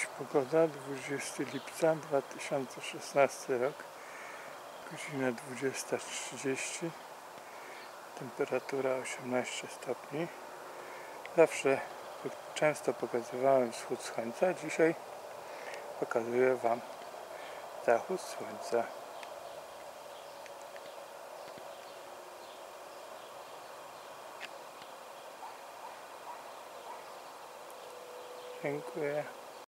Dziś pogoda 20 lipca 2016 rok, godzina 20:30, temperatura 18 stopni. Często pokazywałem wschód słońca, dzisiaj pokazuję Wam zachód słońca. Dziękuję.